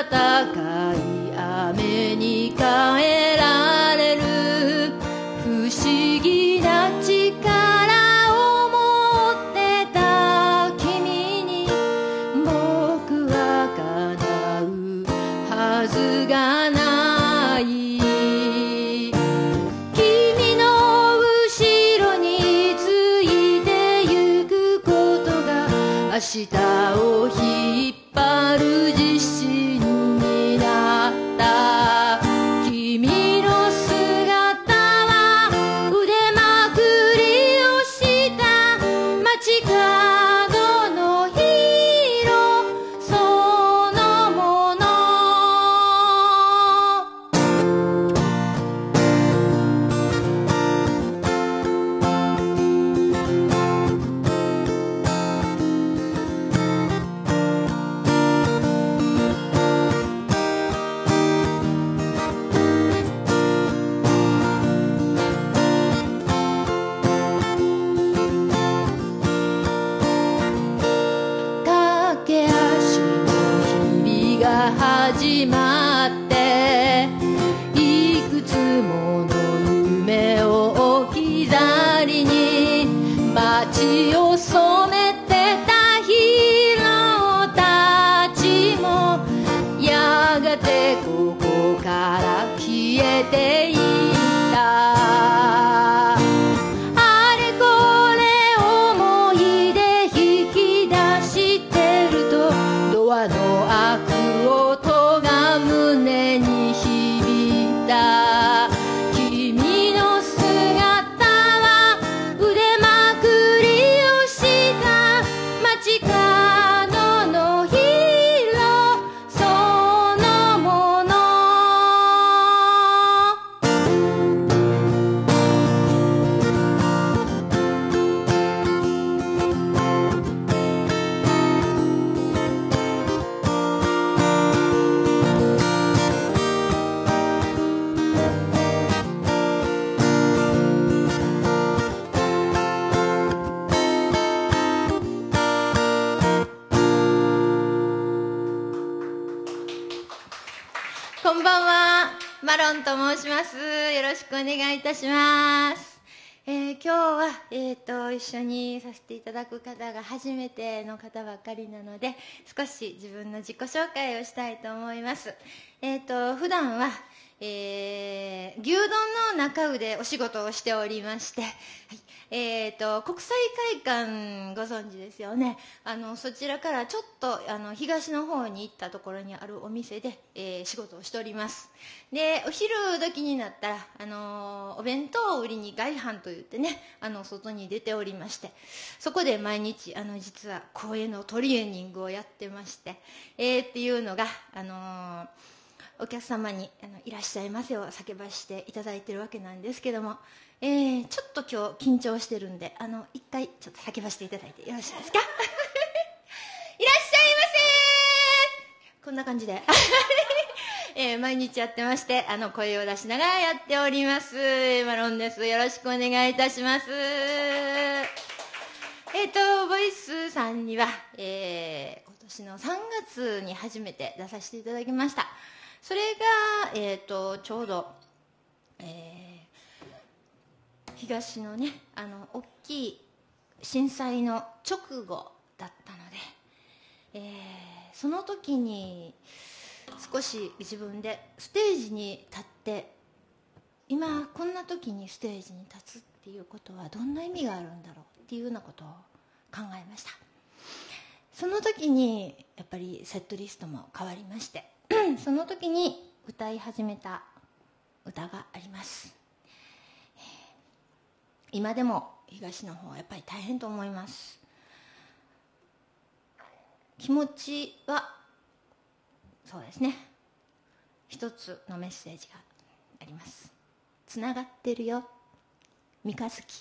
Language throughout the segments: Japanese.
暖かい雨に変えられる不思議な力を持ってた君に僕は叶うはずがない。君の後ろについてゆくことが明日を引っ張る自信になった。君の姿は腕まくりをした街角のヒーローそのもの。駆け足の日々が始まっていくつもの夢を置き去りに街を染めてたヒーローたちもやがてここから消えていった。あれこれ思い出引き出してるとドアの開く音が胸に響いた。君の姿は腕まくりをした街角のヒーローそのもの。こんばんは、マロンと申します。よろしくお願いいたします。今日は、一緒にさせていただく方が初めての方ばっかりなので少し自分の自己紹介をしたいと思います。普段は、牛丼の中腕お仕事をしておりまして、はい、国際会館ご存知ですよね。そちらからちょっと東の方に行ったところにあるお店で、仕事をしております。でお昼時になったらお弁当を売りに外販といってね外に出ておりまして、そこで毎日実は声のトレーニングをやってまして、っていうのがお客様にいらっしゃいませを叫ばしていただいてるわけなんですけども、ちょっと今日緊張してるんで一回ちょっと叫ばしていただいてよろしいですかいらっしゃいませ。こんな感じで毎日やってまして声を出しながらやっております。マロンです。よろしくお願いいたします。ボイスさんには、今年の3月に初めて出させていただきました。それが、ちょうど、東のね大きい震災の直後だったので、その時に少し自分でステージに立って、今こんな時にステージに立つっていうことはどんな意味があるんだろうっていうようなことを考えました。その時にやっぱりセットリストも変わりましてその時に歌い始めた歌があります。今でも東の方はやっぱり大変と思います。気持ちはそうですね、一つのメッセージがあります。つながってるよ三日月。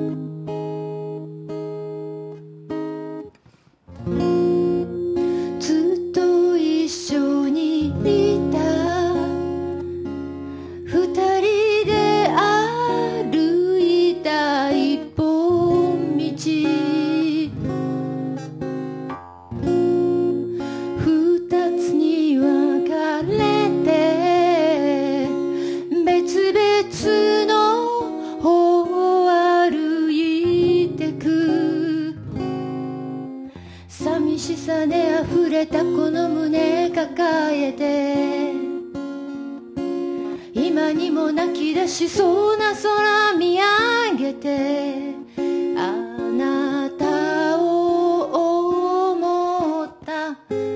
つあふれたこの胸抱えて今にも泣き出しそうな空見上げてあなたを思った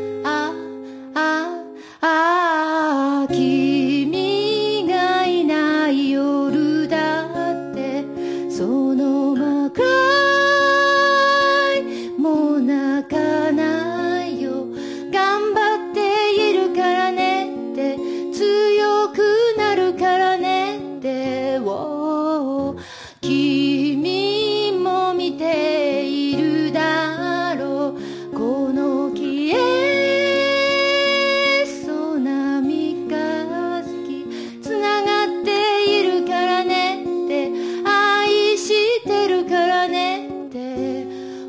君がいない夜だってそのまま暗いもう泣かないよ頑張っているからねって強くなるからねって君も見ているだろうこの消えそうな三日月つながっているからねって愛してるからねって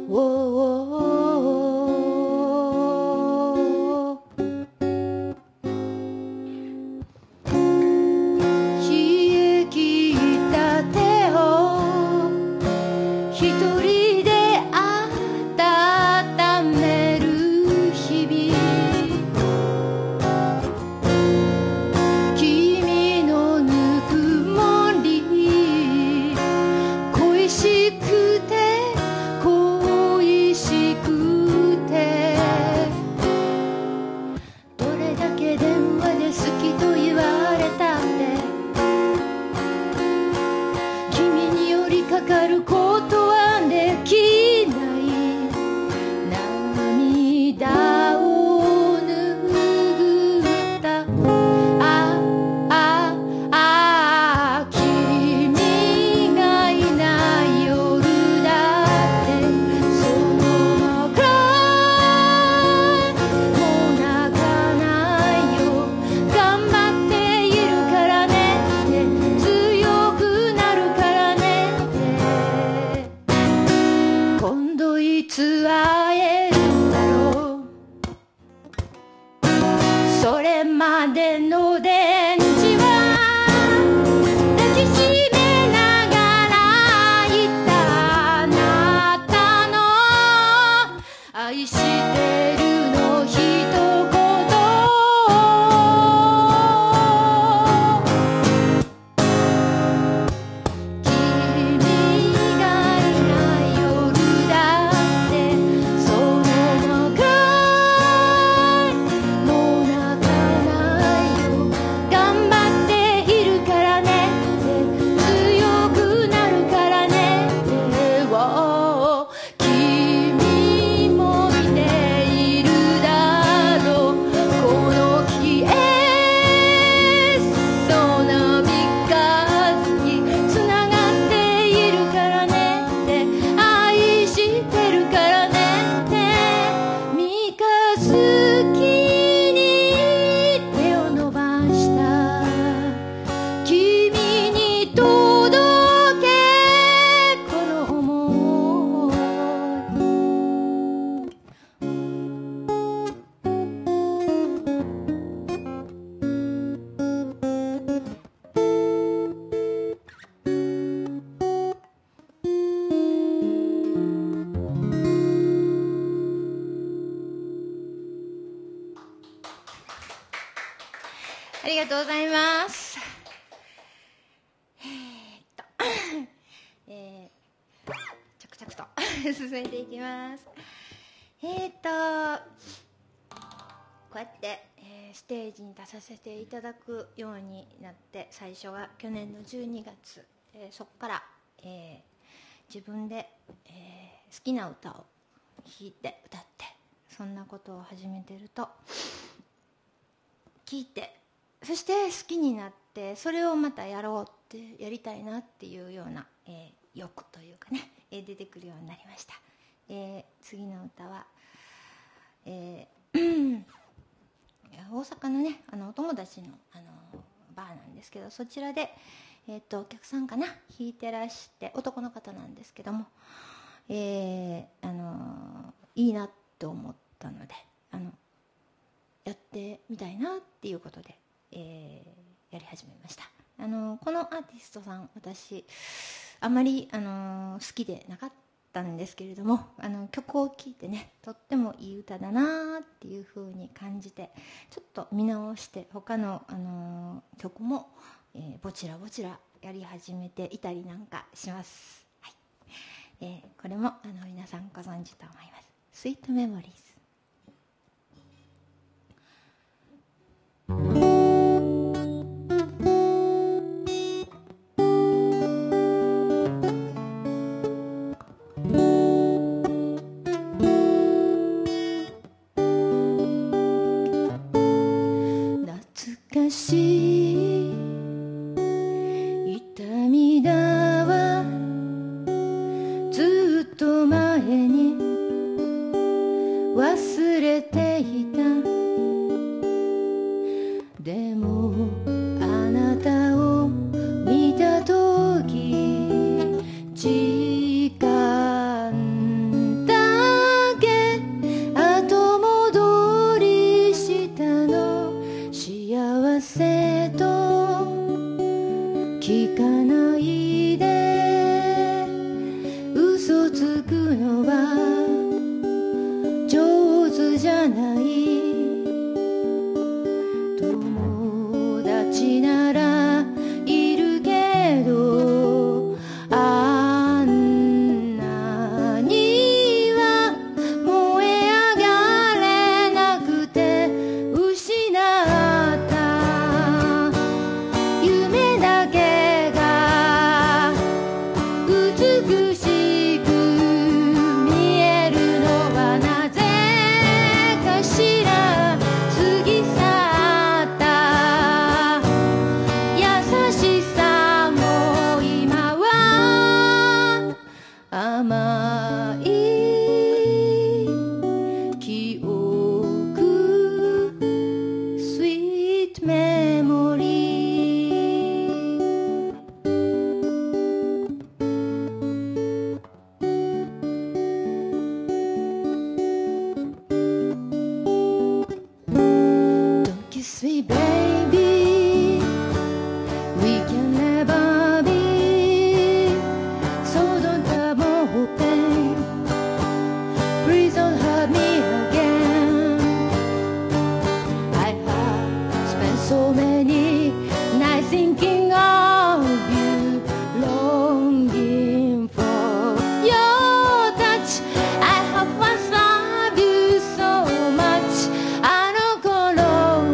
冷え切った手を一人で温める日々君のぬくもり恋しくて恋しくてどれだけ電話で好きと言われたって君に寄りかかることはできない涙を拭った君がいない夜だってその暗いもう泣かないよ頑張っているからねって強くなるからねって今度いつ会えるんだろうそれまでの電池は抱きしめながら言ったあなたの愛してるの一言君がいない夜だってそのまま暗いもう泣かないよ頑張っているからねって強くなるからねって君も見ているだろうこの消えそうな三日月つながっているからねって愛してるからねって三日月に手を伸ばした君に届けこの想いありがとうございます。着々と進めていきます。こうやって、ステージに出させていただくようになって最初は去年の12月、そこから、自分で、好きな歌を弾いて歌ってそんなことを始めてると聞いてそして好きになってそれをまたやろうってやりたいなっていうような、欲というかね、出てくるようになりました。次の歌は、大阪のねお友達の、バーなんですけどそちらで、お客さんかな弾いてらして男の方なんですけども、いいなと思ったのでやってみたいなっていうことで、やり始めました。このアーティストさん私あまり好きでなかっったんですけれども、曲を聴いてね、とってもいい歌だなっていう風に感じて、ちょっと見直して他の、曲も、ぼちらぼちらやり始めていたりなんかします。はい、これも皆さんご存知と思います。スイートメモリーズ。懐かしい痛みだわ、ずっと前に忘れていた。でもあなたを見たとき、時間だけ後戻りしたの。幸せと聞かないで嘘つくのは上手じゃない。友達ならいるけど、あんなには燃え上がれなくて、失った夢だけが美しく見えるのはなぜかしら。過ぎ去った優しさも今は甘い記憶、Sweet memory。Don't kiss me, baby. We can never be. So don't have more pain. Please don't hurt me again. I have spent so many nights thinking of you, longing for your touch. I have once loved you so much. あの頃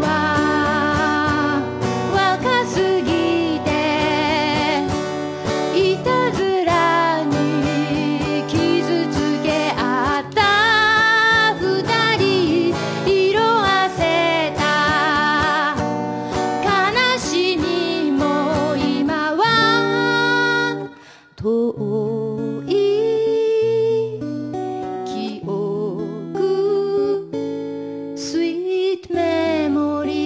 は若すぎていたずらに傷つけ合った二人、色あせた悲しみも今は遠い記憶、Sweet memory。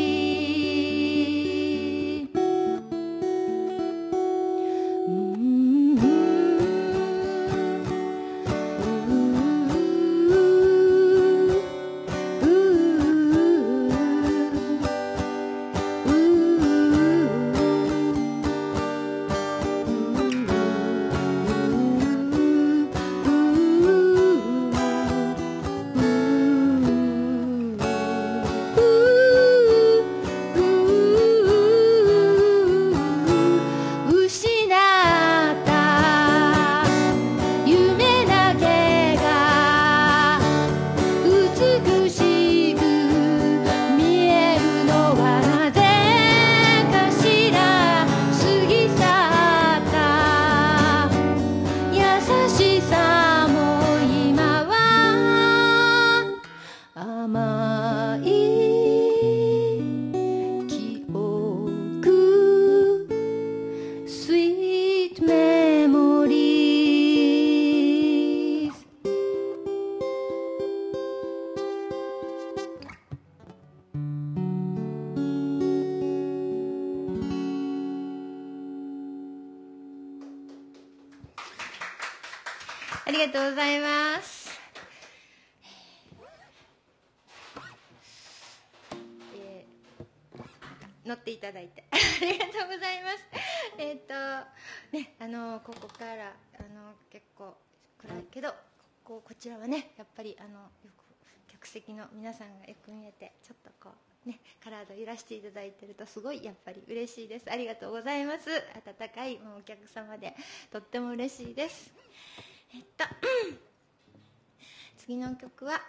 失った夢だけが美しく見えるのはなぜかしら。過ぎ去った優しさも今は甘い記憶、Sweet memories。ありがとうございます。乗っていただいてありがとうございます。ね、ここから結構暗いけどこちらはねやっぱりよく客席の皆さんがよく見えてちょっとこうね体を揺らしていただいてるとすごいやっぱり嬉しいです。ありがとうございます。温かいもうお客様でとっても嬉しいです。次の曲は、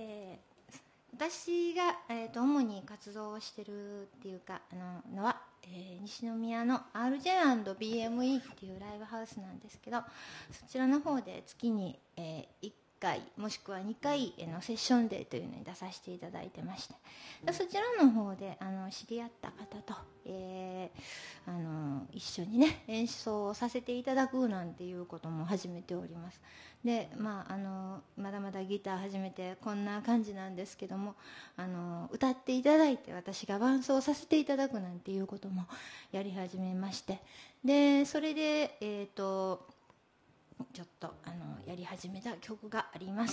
私が、主に活動をしてるっていうかのは、西宮の RJ&BME っていうライブハウスなんですけど、そちらの方で月に、1回もしくは2回のセッションデーというのに出させていただいてまして、そちらの方で知り合った方と、一緒にね演奏をさせていただくなんていうことも始めております。でまだまだギター始めてこんな感じなんですけども、歌っていただいて私が伴奏させていただくなんていうこともやり始めまして、でそれでちょっとやり始めた曲があります。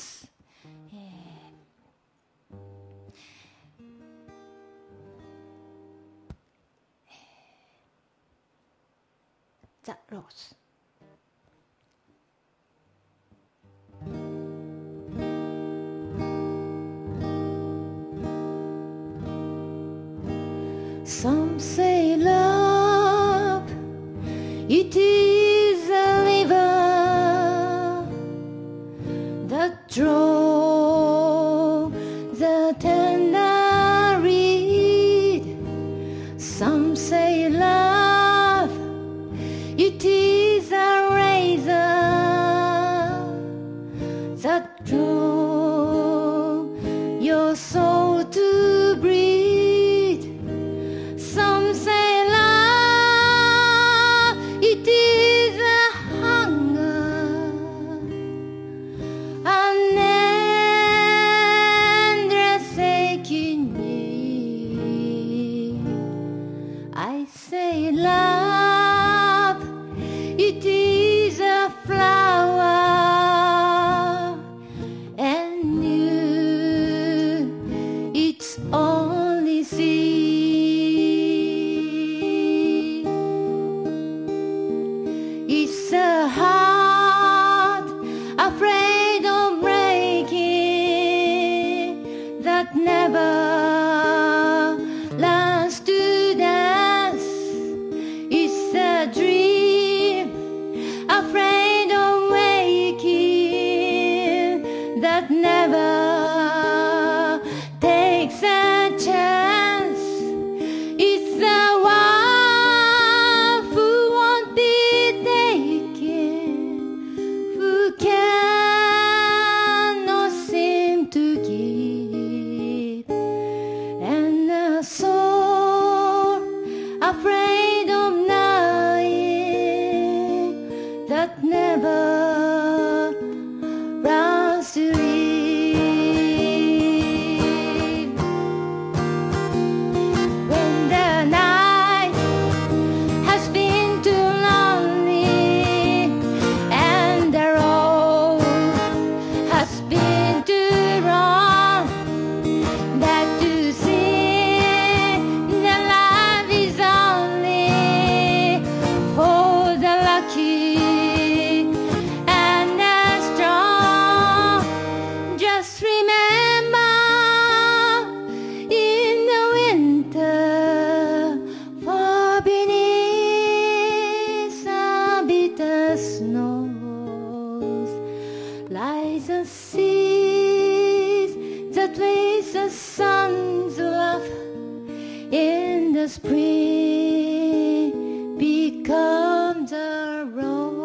ザ・ローズ。Some say love, it is a river that draws the tender reed. Some say love, it is a razor that draws your soul to breathe. Some say love, it is a hunger, an endless aching need. I say love, it is a flower, and you, it's only seed. It's a heart afraid of breaking that never learns to dance. It's a dream afraid of waking that never takes a chance. It's the one who won't be taken, who cannot seem to give, and a soul afraid of knowing that never runs to leave. When the night has been too lonely and the road has been too long, that to see that life is only for the lucky and the strong. Just remember, in the winter, far beneath the bitter snows, lies a seed that waits the sun's love. In the spring becomes a rose.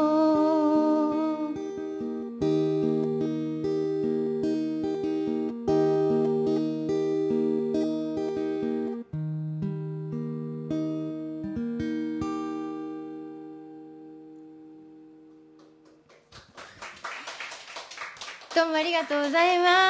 どうもありがとうございます。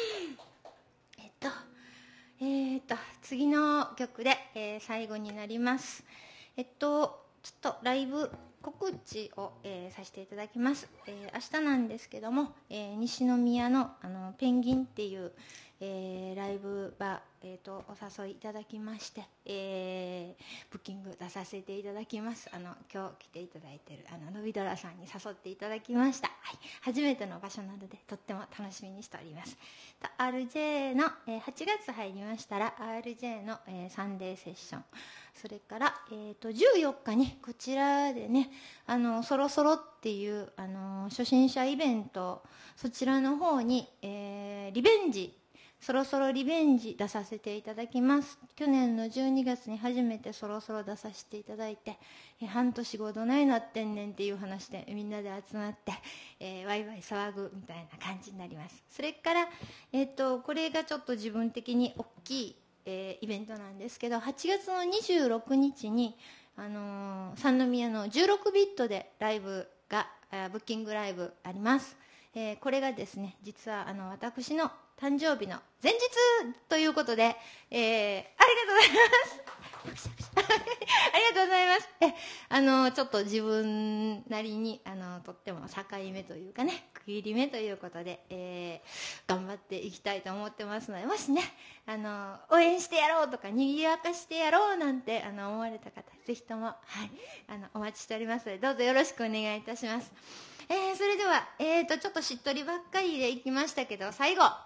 次の曲で、最後になります。ちょっとライブ告知を、させていただきます。明日なんですけども、西宮の、ペンギンっていう、 ライブは、お誘いいただきまして、ブッキング出させていただきます。今日来ていただいているのびドラさんに誘っていただきました、はい、初めての場所なのでとっても楽しみにしております。RJ の、8月入りましたら RJ の、サンデーセッション、それから、14日にこちらでねそろそろっていう初心者イベント、そちらの方に、リベンジそろそろリベンジ出させていただきます。去年の12月に初めてそろそろ出させていただいて、半年後どないなってんねんっていう話でみんなで集まって、ワイワイ騒ぐみたいな感じになります。それから、これがちょっと自分的に大きい、イベントなんですけど、8月の26日に、三宮の16ビットでライブがブッキングライブあります。これがですね、実は私の誕生日の前日ということで、ありがとうございますありがとうございます。ちょっと自分なりにとっても境目というかね、区切り目ということで、頑張っていきたいと思ってますので、もしね応援してやろうとかにぎやかしてやろうなんて思われた方、ぜひとも、はい、お待ちしておりますので、どうぞよろしくお願いいたします。それでは、ちょっとしっとりばっかりでいきましたけど、最後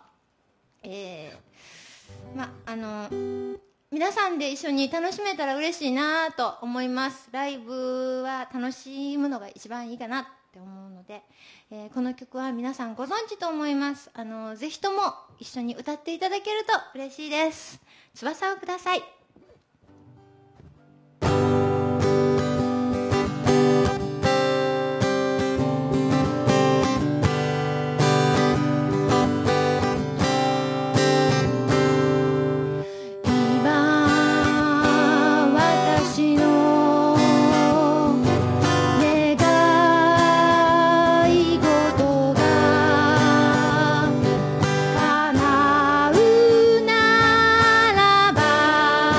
皆さんで一緒に楽しめたら嬉しいなと思います。ライブは楽しむのが一番いいかなって思うので、この曲は皆さんご存知と思います。ぜひとも一緒に歌っていただけると嬉しいです。翼をください。叶うならば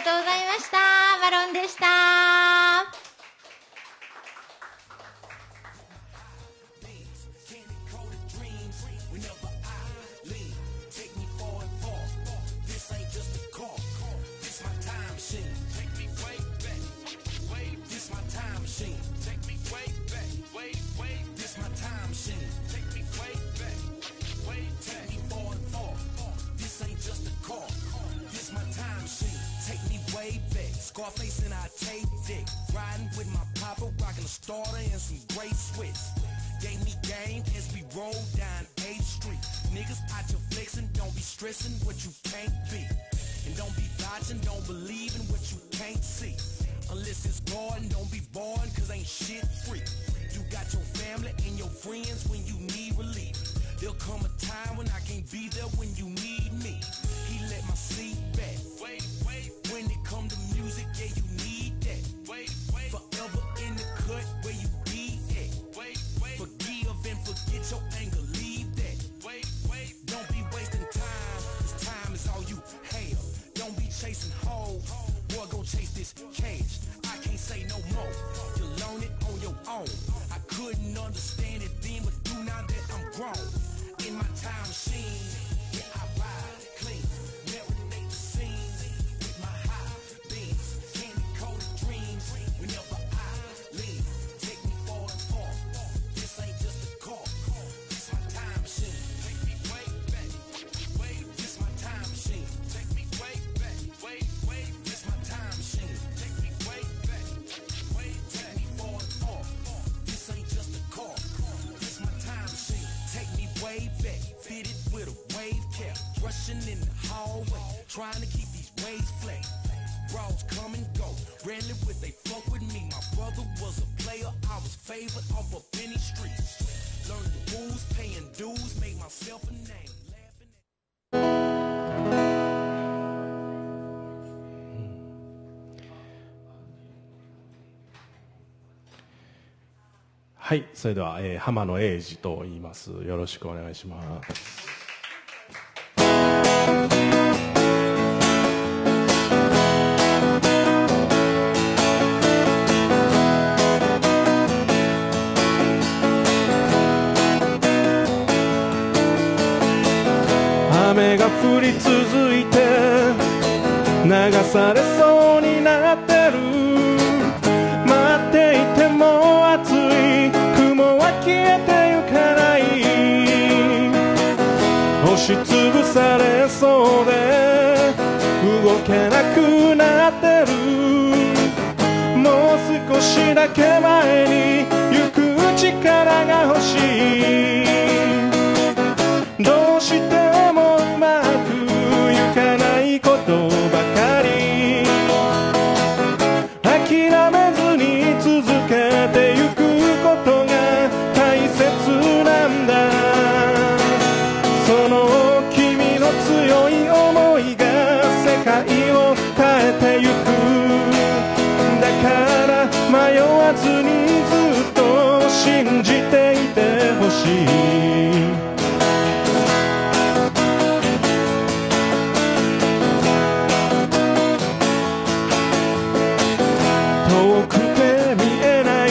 がとうございました。マロンでした。 Scarface and I tape dick. Riding with my papa, rocking a starter and some great switch. Gave me game as we roll down 8th Street. Niggas out your flexing, don't be stressing what you can't be. And don't be dodging, don't believe in what you can't see. Unless it's garden, don't be boring, cause ain't shit free. You got your family and your friends when you need relief. There'll come a time when I can't be there when you need me. He let my seat back. When it come to music, yeah, you need that. Forever in the cut where you be at. Forgive and forget your anger, leave that. Don't be wasting time, cause time is all you have. Don't be chasing hoes, boy, go chase this cash. I can't say no more, you learn it on your own. I couldn't understand it then, but do now that I'm grown. In my time machine, yeah, I ride clean, marinate the scene with my high beams, candy coated dreams. Whenever I leave, take me far and far. This ain't just a car, this my time machine. Take me way back, this my time machine. Take me way back, this my time machine. Take me way back, take me far and far. This ain't just a car, this my time machine. Take me way back, fitted with a wave cap, rushing in the hallway, trying to keep these waves flat. Bros come and go, rarely would they fuck with me. My brother was a player, I was favored off of any streets. Learned the rules, paying dues, made myself a name. Laughing at はい、それでは、浜野英二と言います。よろしくお願いします。雨が降り続いて流されそうになってる。待っていても暑い、雲は消えてゆかない。押しつぶされそうで動けなくなってる。もう少しだけ前に行く力が欲しい。どうしてもうまくいかないことばかり。諦めずに続けてゆくことが大切なんだ。その君の強い想いが世界を変えてゆく。だから迷わずにずっと信じていてほしい。遠くて見えない、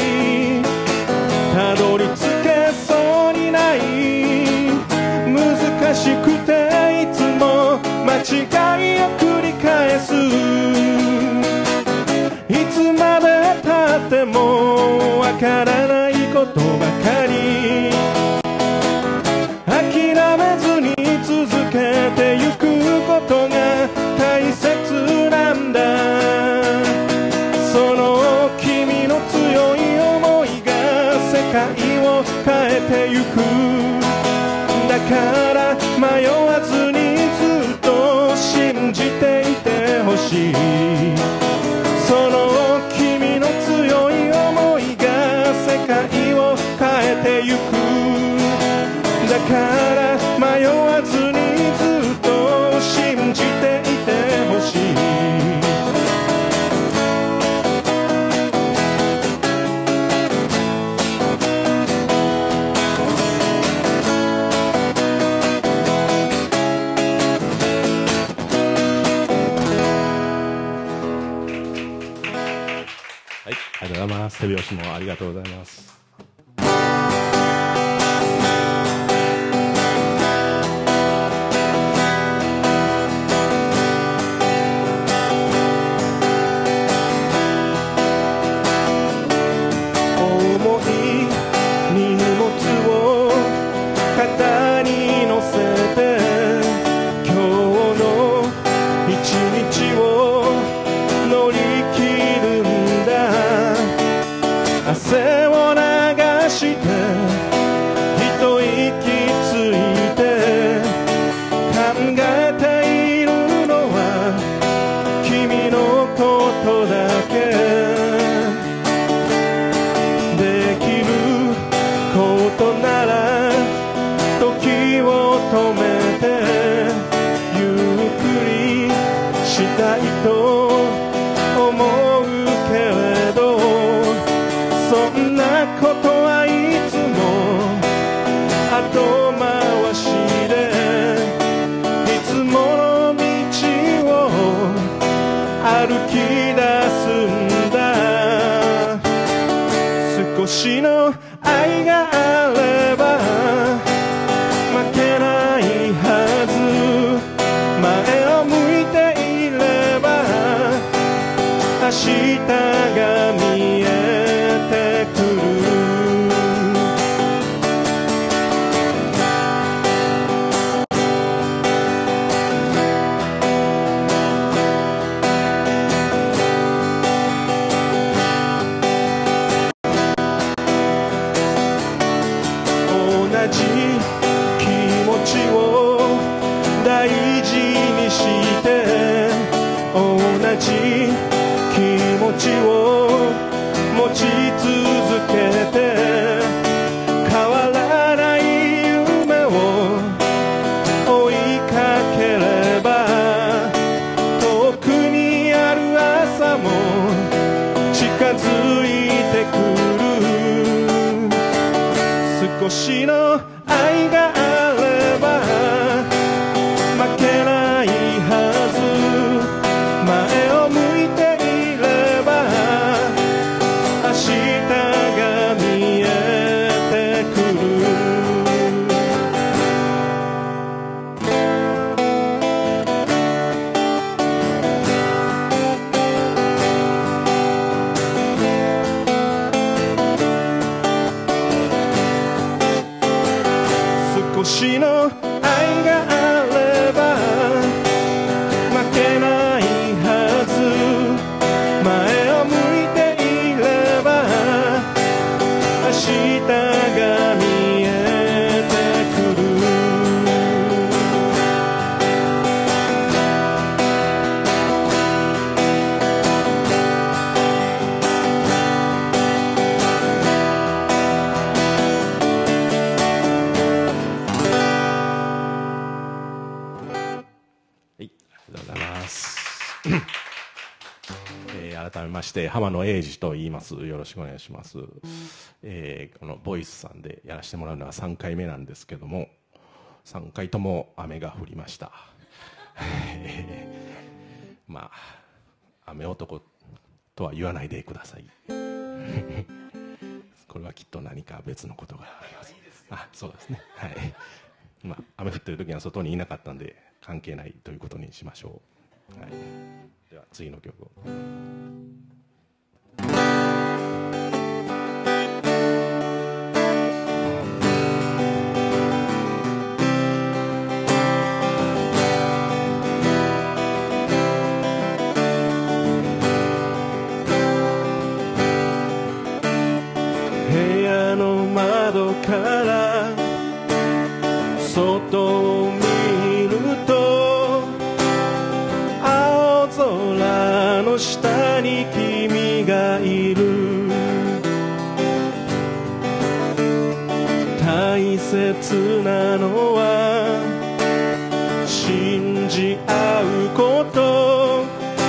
たどり着けそうにない、難しくていつも間違いを繰り返す。いつまでたってもます。手拍子もありがとうございます。 肩に乗せて今日の一日を乗り切るんだ。汗を流して一息ついて考えているのは君のことだけ。できることなら時を止めてゆっくりしたいと思うけれど、そんなことはいつも後回しでいつもの道を歩き出すんだ。少しの愛があれば負けないはず。前を向いていれば明日が見えてくる。同じ気持ちを大事にして同じ気持ちを持ち続けて変わらない夢を追いかければ遠くにある朝も近づいてくる。少しの愛があれば負けないはず。前を向いていれば明日が見えてくる。少しの愛があれば負けないはず。前を向いていれば明日が見えてくる。 改めまして浜野英二と言います。よろしくお願いします。このボイスさんでやらせてもらうのは3回目なんですけども、3回とも雨が降りました。まあ雨男とは言わないでください。これはきっと何か別のことがあります。あ、そうですね。はい。まあ雨降ってる時は外にいなかったんで関係ないということにしましょう。はい。では次の曲を。 部屋の窓から外を見ると青空の下に君がいる。大切なのは信じ合うこと。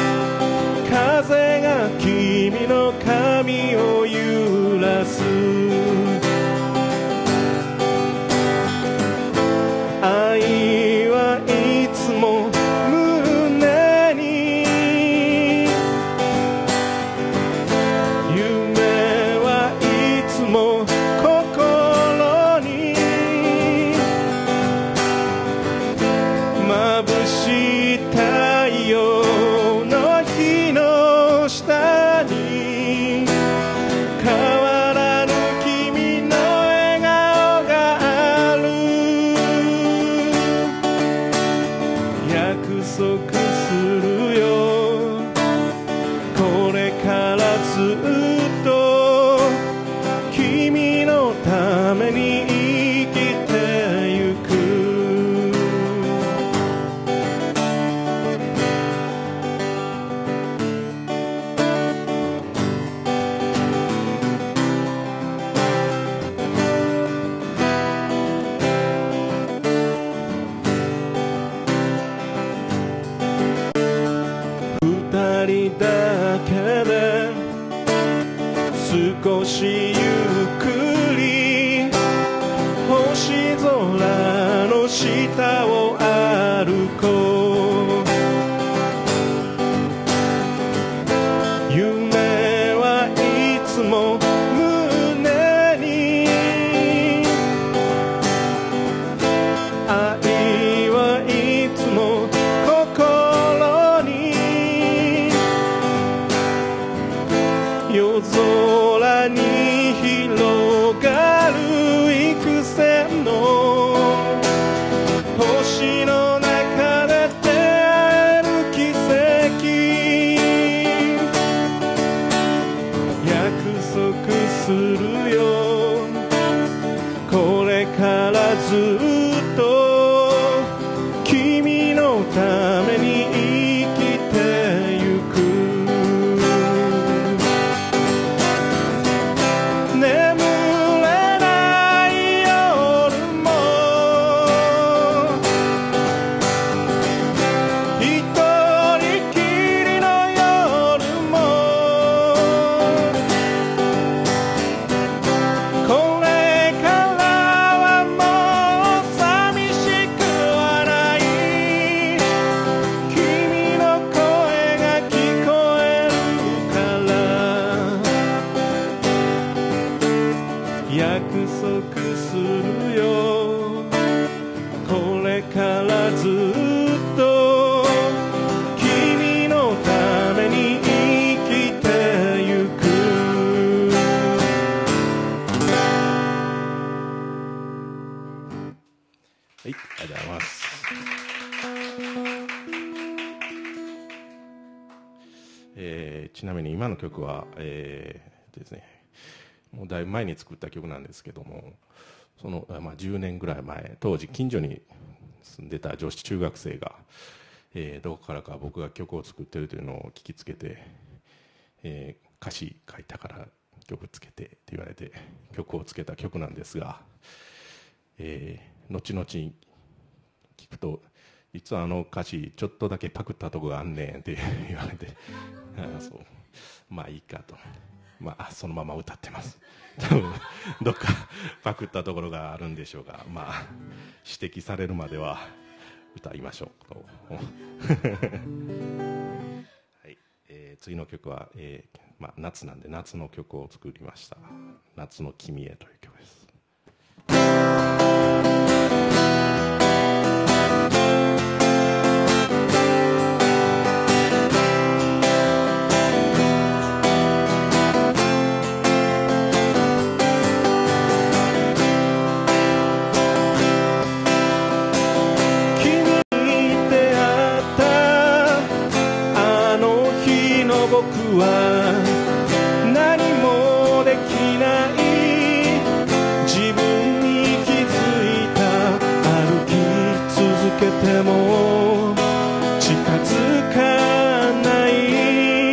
風が君の髪を揺らす。愛はいつも胸に夢し太陽の日の下に変わらぬ君の笑顔がある。約束するよ、これからずっと君のために生きてゆく。二人だけで少しゆっくり星空の下を歩こう。夢はいつも胸に、愛はいつも心に、夜空に広がる幾千の星の中で出会える奇跡。約束するよ、これからずっと君のために生きてゆく。眠れない夜も一人きりの夜も、これからはもう寂しくはない。君の声が聞こえるから約束するよ、これからずっと君のために生きてゆく。はい、ありがとうございます。ちなみに今の曲は、ですね、もうだいぶ前に作った曲なんですけども、その、10年ぐらい前、当時近所に住んでた女子中学生が、どこからか僕が曲を作ってるというのを聞きつけて、歌詞書いたから曲つけてって言われて曲をつけた曲なんですが、後々聞くと実はあの歌詞ちょっとだけパクったとこがあんねんって言われてそう、まあいいかと、まあそのまま歌ってます。多分どっかパクったところがあるんでしょうが、まあ指摘されるまでは歌いましょうとはい、次の曲は、夏なんで夏の曲を作りました。夏の君へという曲です。僕は何もできない、自分に気づいた、歩き続けても近づかない、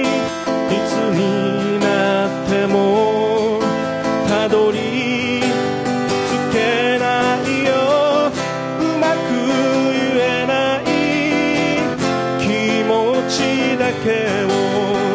いつになってもたどり着けないよ、うまく言えない気持ちだけを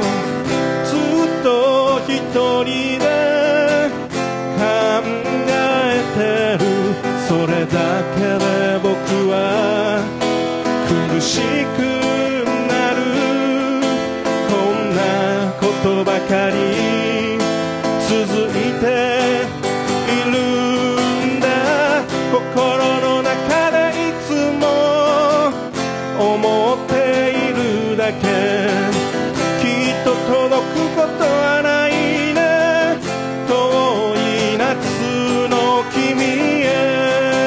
一人で考えてる、それだけで僕は苦しくなる、こんなことばかり続いているんだ、心の中でいつも同思っているだけきっと届くことはないね遠い夏の君へ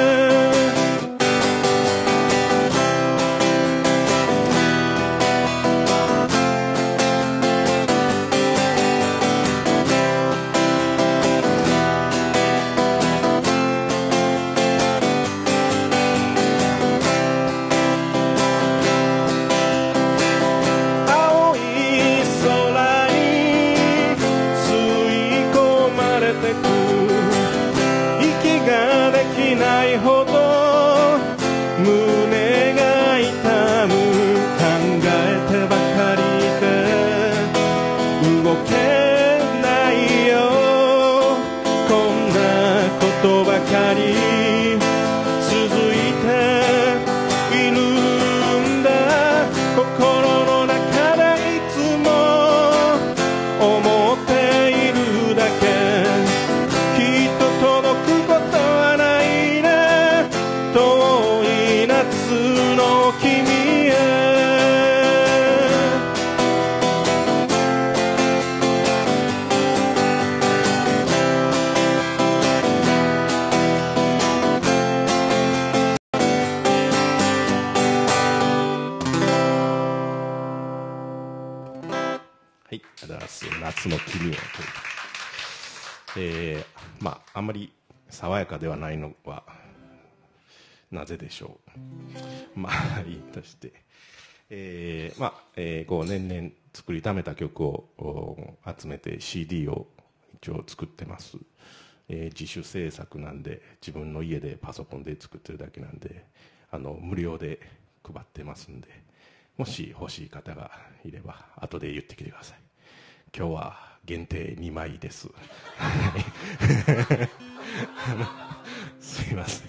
ないほど胸が痛む考えてばかりで動けないよこんなことばかり続いているんだ心の中でいつも思っているだけきっと届くことはない遠い夏の君へはい、ありがとうございます。夏の君へという、あんまり爽やかではないのはなぜでしょう。いいとして、こう年々作りためた曲を集めて CD を一応作ってます。自主制作なんで自分の家でパソコンで作ってるだけなんで無料で配ってますんで、もし欲しい方がいれば後で言ってきてください。今日は限定2枚です。すいません。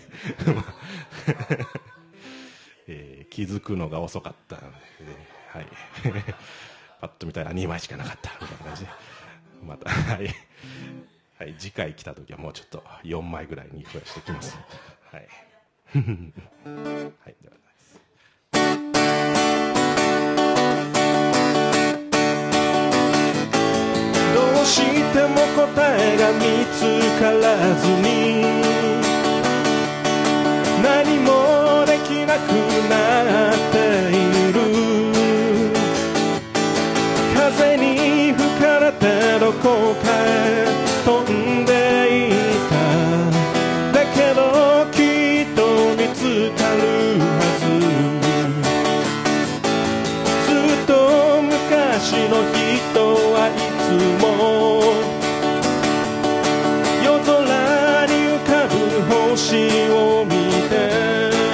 気づくのが遅かったので、はい、パッと見たら2枚しかなかったみたいな感じでまたはい、はい、次回来た時はもうちょっと4枚ぐらいに増やしてきます。はい、はい、ではどうしても答えが見つからずに何もできなくなっている風に吹かれてどこかへ飛んでいただけどきっと見つかるはずずっと昔の人はいつも夜空に浮かぶ星を見て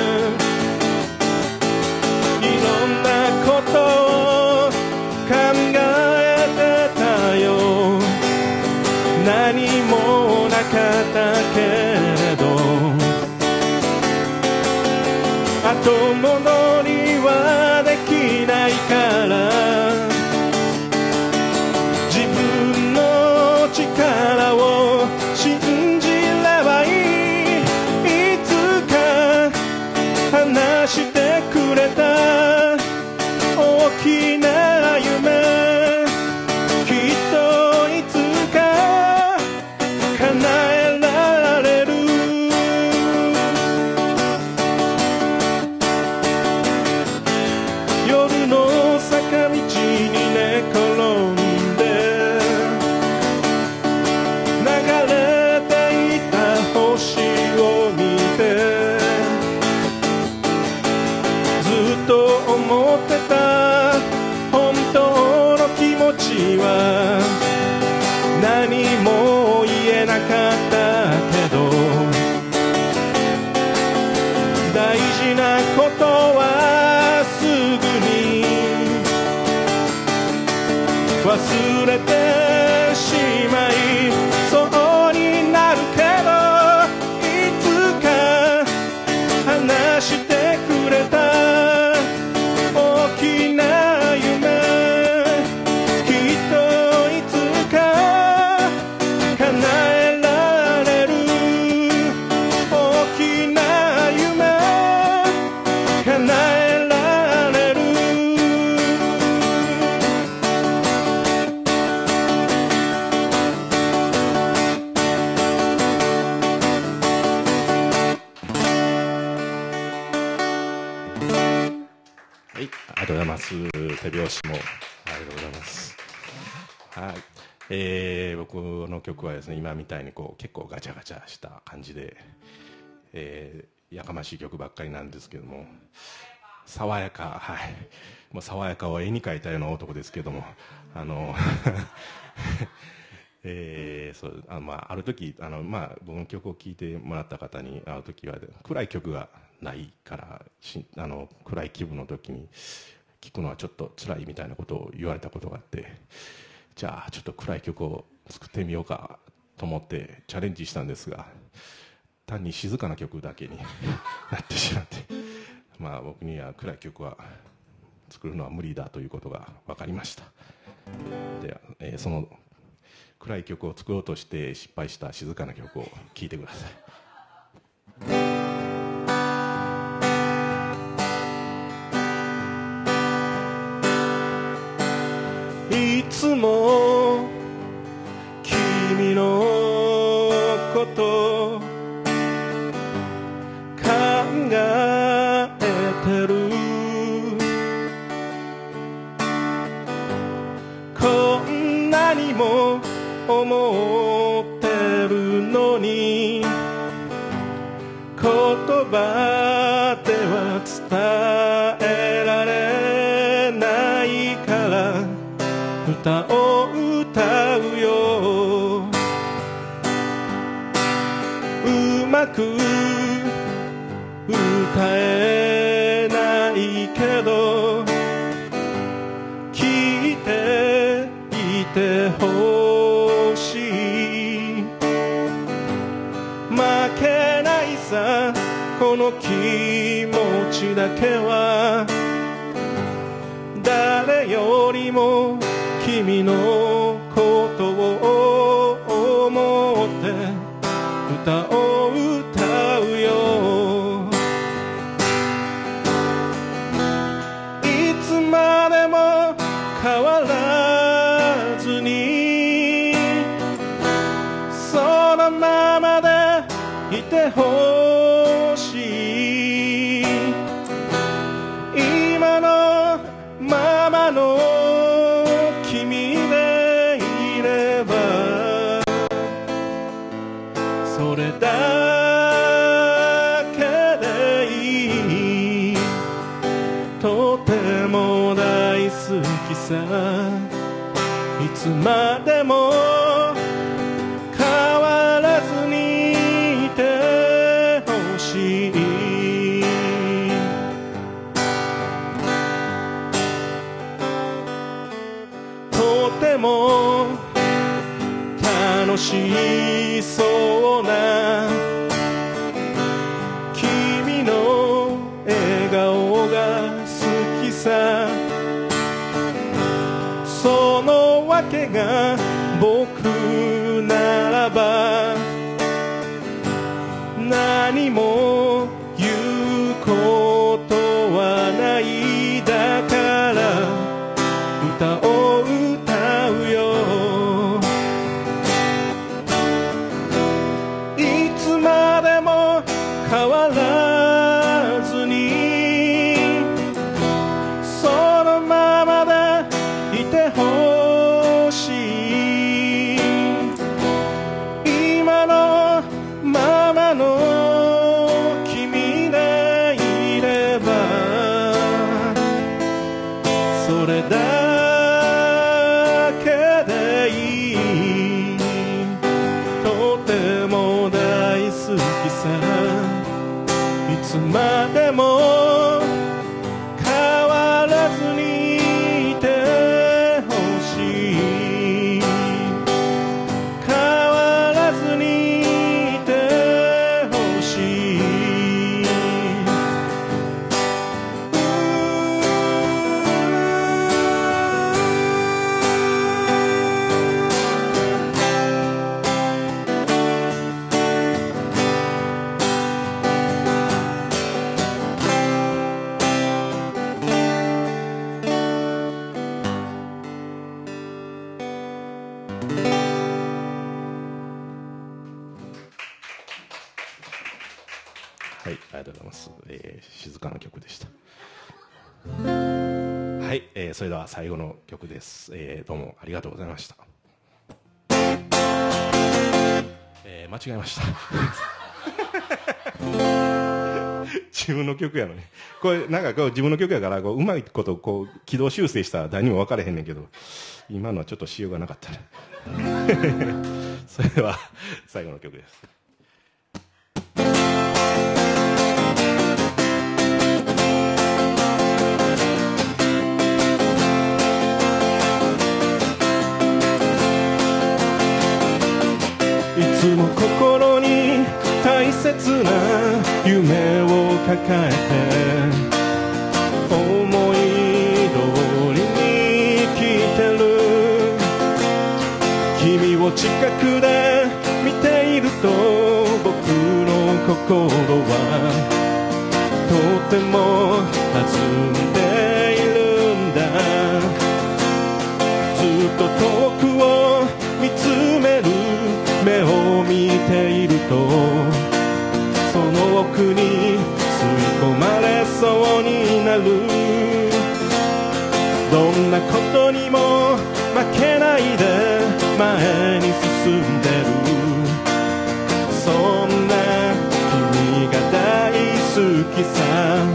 いろんなことを考えてたよ何もなかったけれど後戻りはできないから自分の力を信じればいいいつか話してくれた大きな夢きっといつか叶えられる夜の坂道に寝転んで流れていた星を見てずっと思ってた本当の気持ちは何も言えなかったけど大事なことはすぐに忘れてしまいそうになるけどいつか話してくれた大きな夢きっといつか叶えられる大きな夢叶えられありがとうございます。手拍子もありがとうございます。はい、僕の曲はですね、今みたいにこう結構ガチャガチャした感じで、やかましい曲ばっかりなんですけども、爽やか、はい、もう爽やかを絵に描いたような男ですけども、そうある時僕の曲を聴いてもらった方に会う時は暗い曲がないから暗い気分の時に聴くのはちょっと辛いみたいなことを言われたことがあって、じゃあちょっと暗い曲を作ってみようかと思ってチャレンジしたんですが、単に静かな曲だけになってしまって、僕には暗い曲は作るのは無理だということが分かりました。では、その暗い曲を作ろうとして失敗した静かな曲を聴いてください。いつも君のこと考えてる、こんなにも思ってるのに言葉では伝えられないから歌を歌うよ。うまく歌えないけど聞いていてほしい。負けないさこの気持ちだけは、誰よりも君のことを思って歌を歌うよ。いつまでも変わらずにそのままでいてほしい。今のままの君でいればそれだけでいい。とても大好きさ、いつまでも変わらずにいてほしい。とても楽しそうな君の笑顔が好きさ、そのわけが僕ならば何も言うことはない。だから歌を歌うよ。いつまでも変わらずにそのままでいてほしい。今のままの君でいればそれだけでいい。とても大好きさ、いつまでも変わらずにいてほしい。変わらずにいてほしい。はい、ありがとうございます。静かな曲でした。 はい、それでは最後の曲です。どうもありがとうございました。間違えました。自分の曲やのに、これなんかこう自分の曲やからうまいことこう軌道修正したら誰にも分からへんねんけど、今のはちょっとしようがなかったね。それでは最後の曲です。いつも心に大切な夢を抱えて思い通りに生きてる。君を近くで見ていると僕の心はとても弾んでいるんだ。ずっと遠くを見つめる目を見ているとその奥に吸い込まれそうになる。どんなことにも負けないで前に進んでる。そんな君が大好きさ。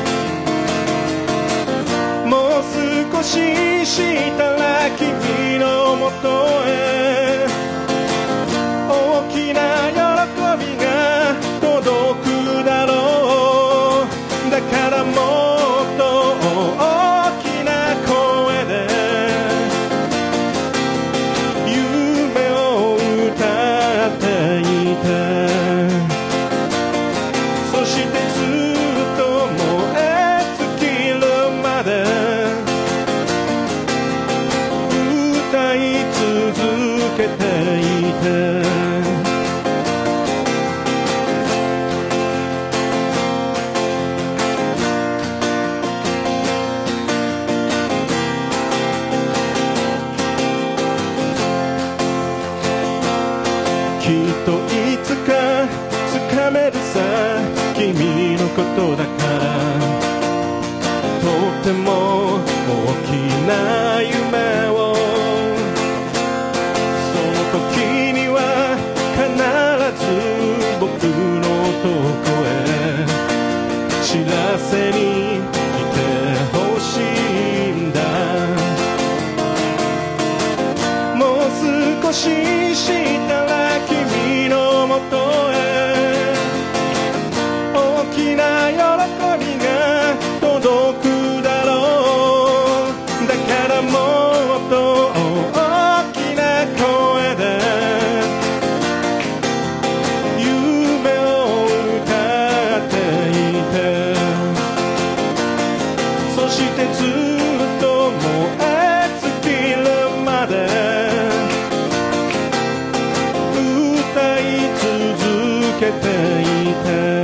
もう少ししたら君のもとへ大きな喜びが届くだろう。だからもっと大きな声で夢を歌っていて、そしてずっと燃え尽きるまで歌い続けていて。きっといつか掴めるさ君のことだから。とても大きな夢をその時には必ず僕のとこへ知らせに来てほしいんだ。もう少ししたら君のもとへ大きな喜びが届くだろう。だからもっと大きな声で夢を歌っていて、そしてずっと燃え尽きるまで歌い続けていて。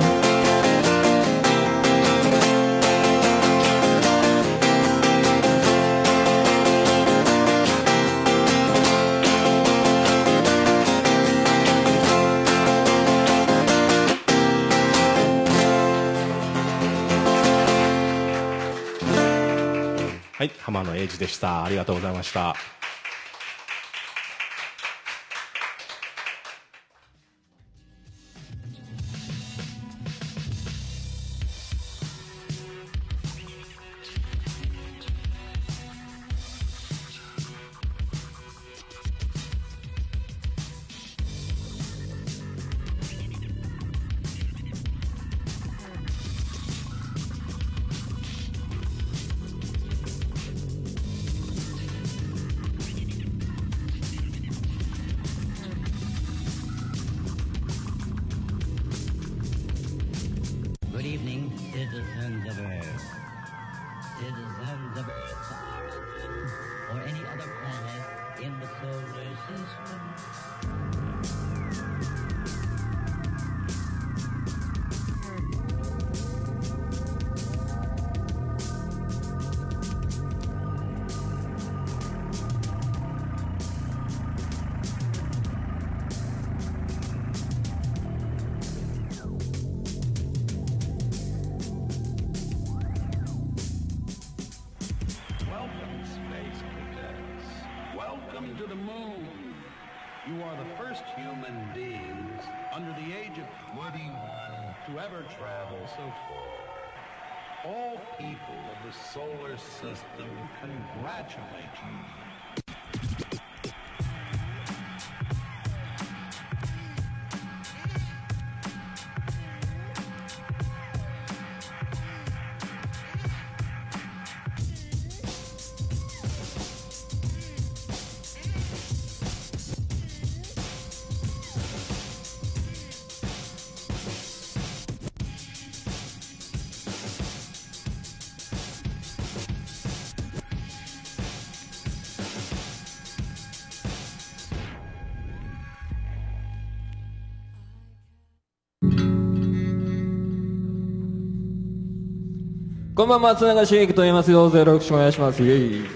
はい、浜野英二でした。ありがとうございました。 Good evening, citizens of Earth, citizens of Mars, or any other planet in the solar system. to the moon. You are the first human beings under the age of 21 to ever travel so far. All people of the solar system congratulate you. こんばんは、松永茂之と言います。どうぞよろしくお願いします。イエイ。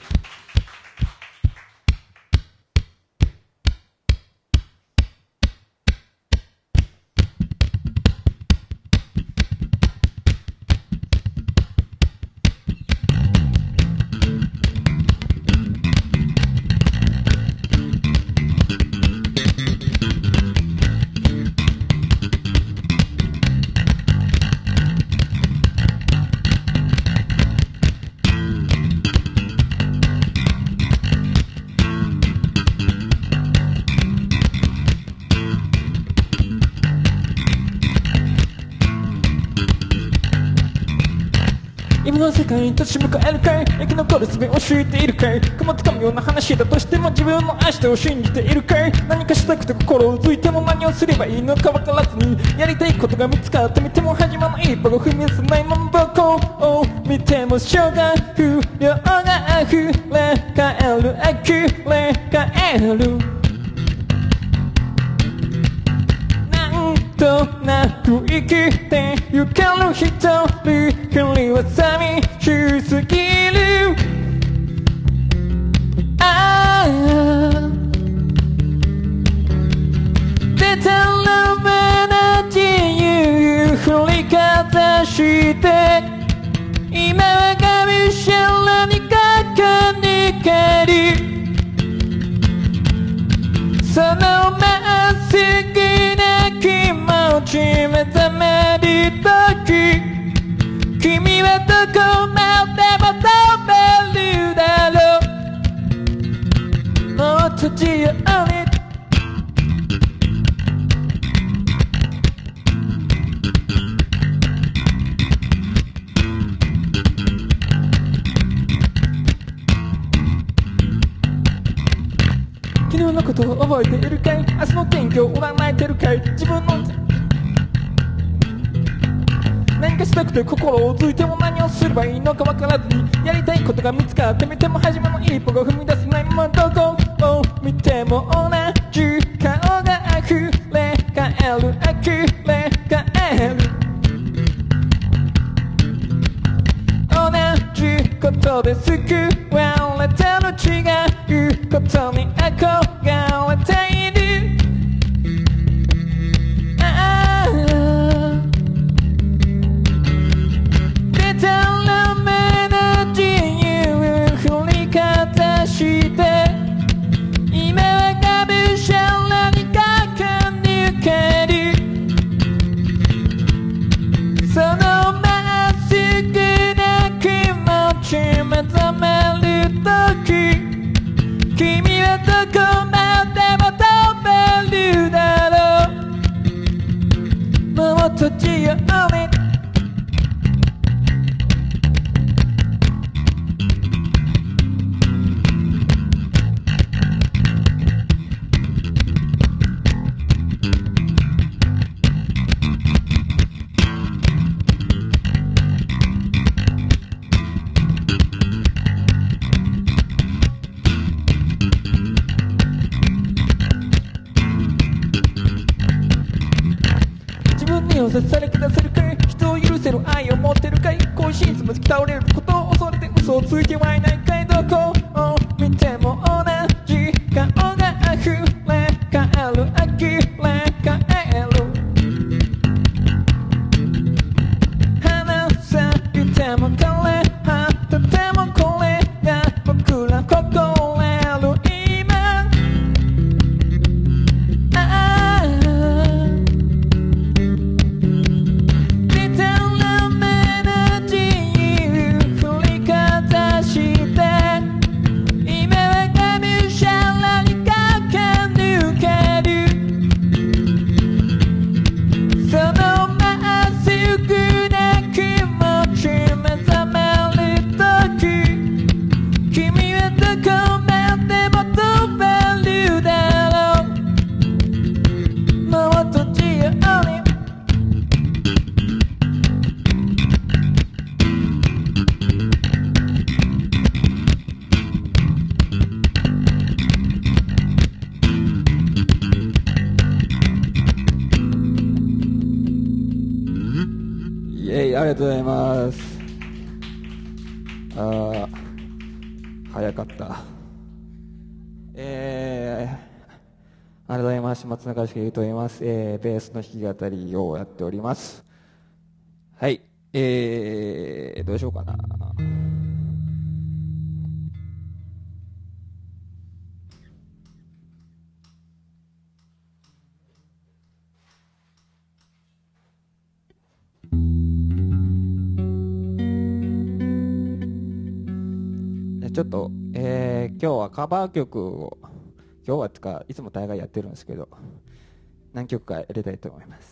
今の世界に立ち向かえるかい、生き残る術を教えているかい、雲つかむような話だとしても自分の明日を信じているかい、何かしたくて心をついても何をすればいいのか分からずに、やりたいことが見つかってみても始まらない一歩が踏み出せないもの、どこを見ても障害不良が溢れ返る、溢れ返る、となく生きてゆける一人きりは寂しすぎる。ああ出たらめな自由振りかざして今はがむしゃらに駆け抜ける、そのまっすぐな気持ち目覚めるとき、君はどこまでも飛べるだろう、もっと自由に昨日のことを覚えているかい、明日の天気を占えてるかい、自分の何かしたくて心をついても何をすればいいのか分からずに、やりたいことが見つかってみても始まる一歩が踏み出せないまま、どこを見ても同じ顔が溢れ返る、溢れ返る、同じことで救われてる、違うことに憧れている、ああ出たらめな自由振りかざして今はがむしゃらに駆け抜ける、そのまっすぐな気持ち目覚めるとき、君はどこまでも飛べるだろう、もっと自由にさされ下せるかい、人を許せる愛を持ってるかい、恋しいつまずき倒れることを恐れて嘘をついてはいないかい、どこを見ても同じ顔が溢れ返る、溢れ返る、話されてもこれはとてもこれが僕ら誇れる今がとうございます。早かった。改めまして松中茂と言います。ベースの弾き語りをやっております。はい、どうしようかな。ちょっと、今日はカバー曲を、今日はつかいつも大概やってるんですけど、何曲かやりたいと思います。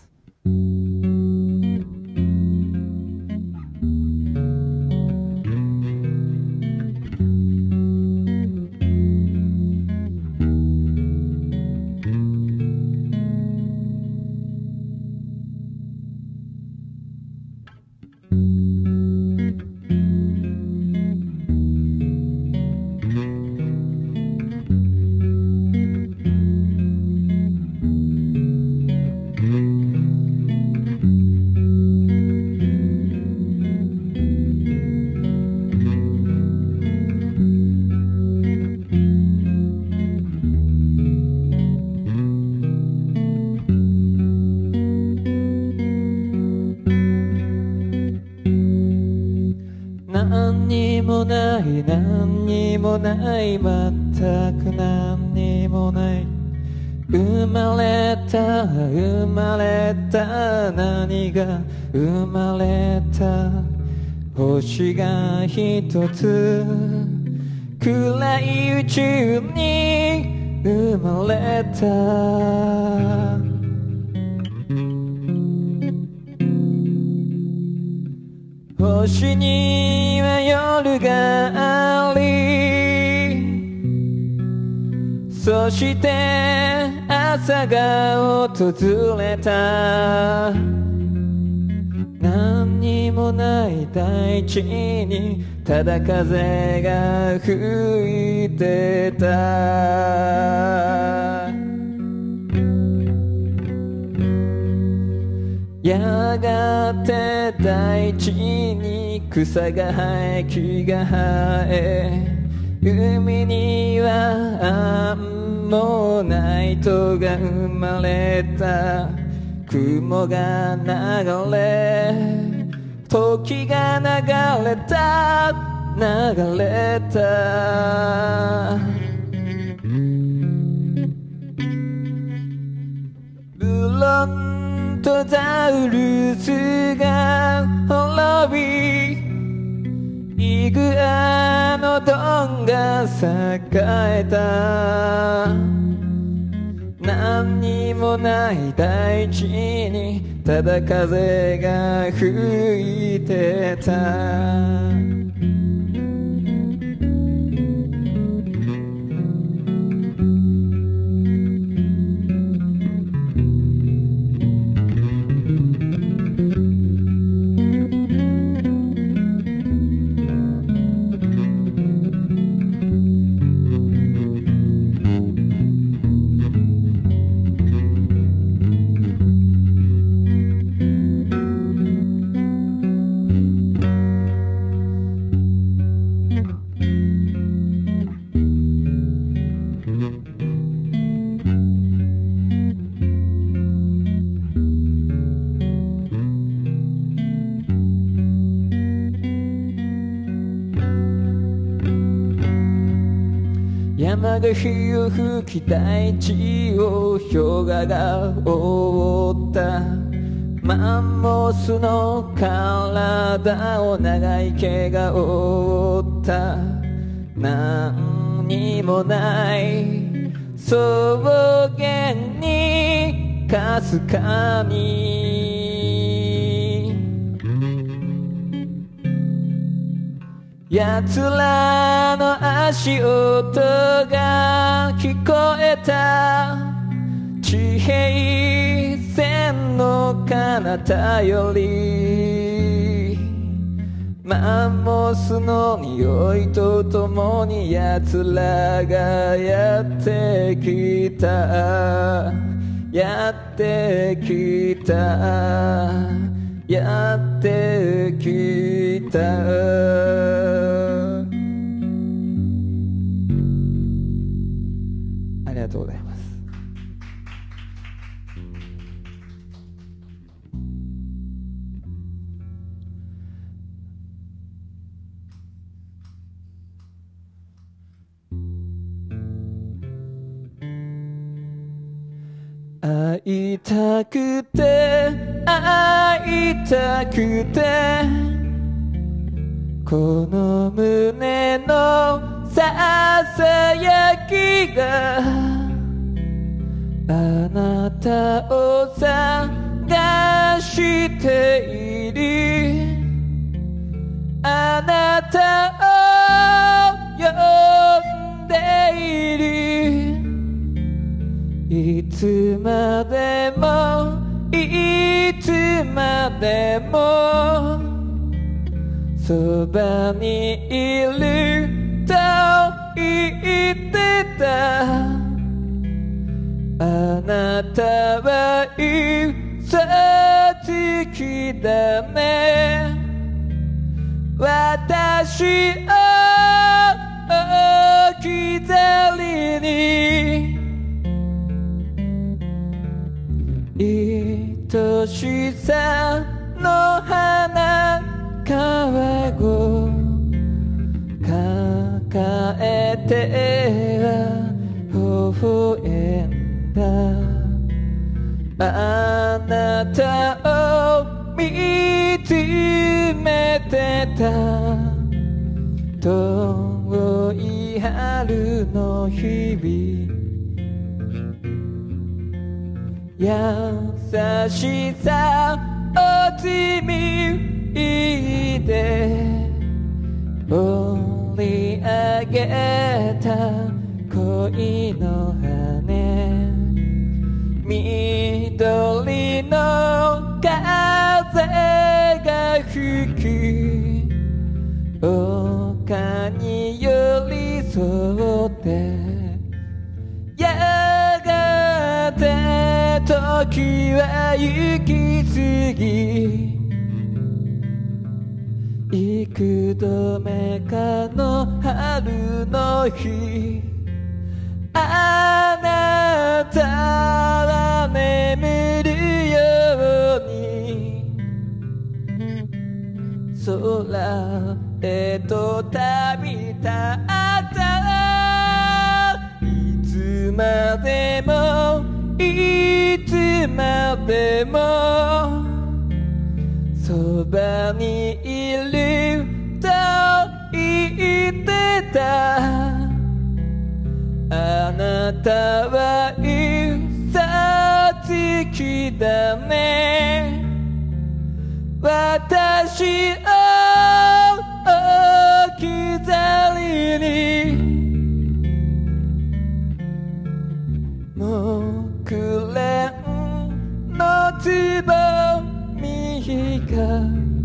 何にもない何にもない全く何にもない、生まれた何が生まれた、星が一つ暗い宇宙に生まれた。星には夜があり、そして朝が訪れた。何にもない大地にただ風が吹いてた。やがて大地に草が生え木が生え、海にはアンモナイトが生まれた。雲が流れ時が流れた流れた。ブロントザウルスが滅び、イグアノドンが栄えた。何にもない大地にただ風が吹いてた。山が火を吹き大地を氷河が覆った。マンモスの体を長い毛が覆った。何にもない草原にかすかに奴らの足音が聞こえた。地平線の彼方よりマンモスの匂いとともに奴らがやってきた。やってきた。 やってきた。ありがとうございます。会いたくて会いたくてこの胸のささやきがあなたを探している。あなたを呼んでいる。いつまでもいつまでもそばにいると言ってた。あなたは嘘つきだね。私を置き去りに愛しさの花皮を抱えては微笑んだ。あなたを見つめてた。遠い春の日々優しさを紡いで織り上げた恋の羽。緑の風が吹き丘に寄り添ってやがて時は行き過ぎ幾度目かの春の日。あなたは眠るように空へと旅立った。いつまでもいつまでもそばにいると言ってた。あなたは嘘つきだね。私を置き去りに木蓮のつぼみが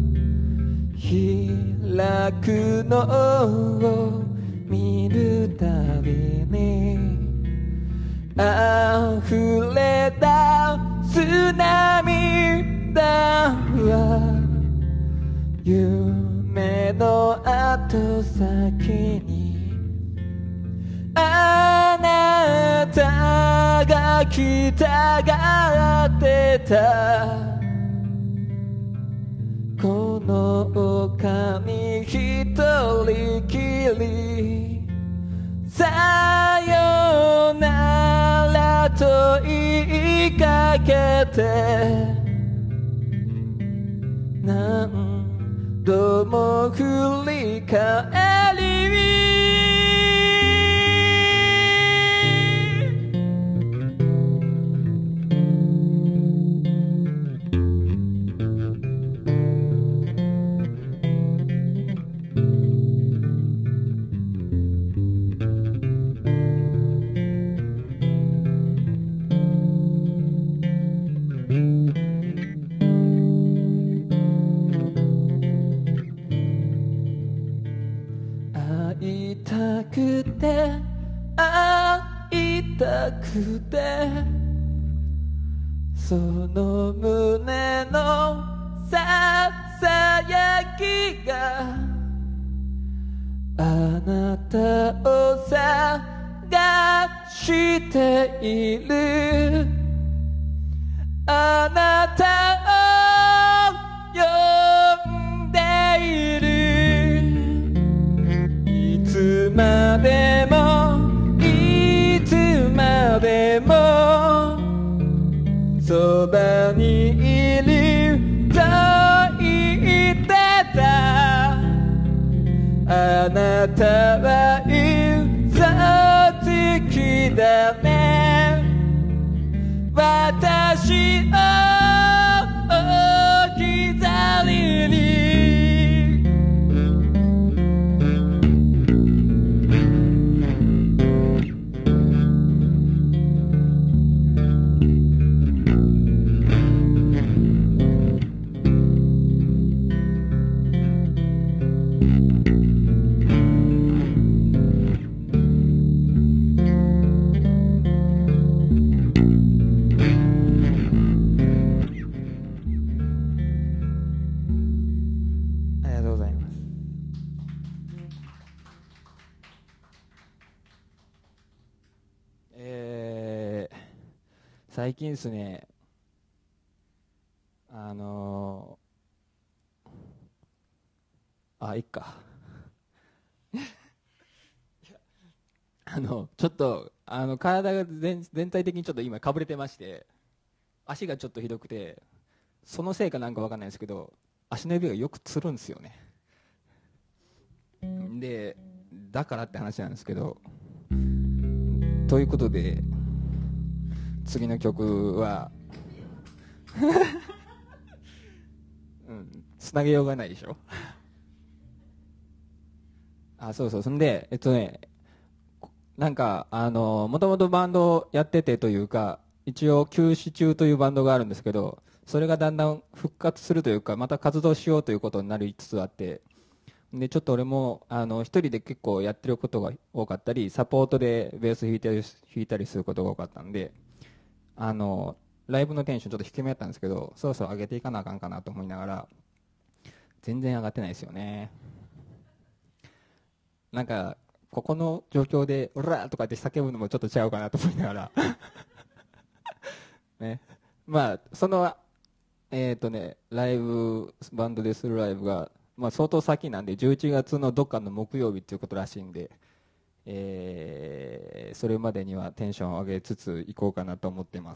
開くのを見るたびに溢れ出す涙は夢の後先にあなたが来たがってた。この丘に一人きりさよならと言いかけて何度も振り返り会いたくて会いたくてその胸のささやきがあなたを探しているあなたを呼んでいるいつまでもいつまでもそばにいると言ってたあなたは嘘つきだね私を置き去りに最近ですね、いっかちょっと体が全体的にちょっと今かぶれてまして足がちょっとひどくてそのせいかなんかわかんないですけど足の指がよくつるんですよねでだからって話なんですけどということで次の曲はつなげようがないでしょそうそんでなんかもともとバンドをやっててというか一応休止中というバンドがあるんですけどそれがだんだん復活するというかまた活動しようということになりつつあってでちょっと俺も一人で結構やってることが多かったりサポートでベース弾いたりすることが多かったんでライブのテンションちょっと低めだったんですけどそろそろ上げていかなあかんかなと思いながら全然上がってないですよねなんかここの状況でオラーとかって叫ぶのもちょっと違うかなと思いながらねまあそのライブバンドでするライブが相当先なんで11月のどっかの木曜日っていうことらしいんでそれまでにはテンションを上げつついこうかなと思ってます。